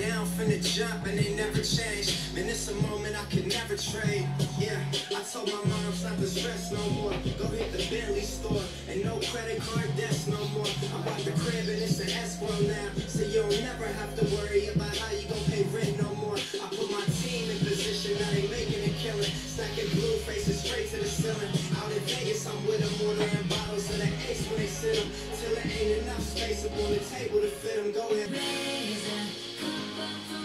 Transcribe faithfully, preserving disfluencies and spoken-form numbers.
down, finna jump, and they never change. Man, it's a moment I could never trade. Yeah, I told my moms not to stress no more. Go hit the Bentley store, and no credit card debts no more. I bought the crib and it's an escrow now, so you don't never have to worry about how you gon' pay rent no more. I put my team in position, now they making a killing. Stacking blue faces straight to the ceiling. Out in Vegas, I'm with them, ordering bottles of that ace when they sit them. Till there ain't enough space up on the table to fit them. Go ahead.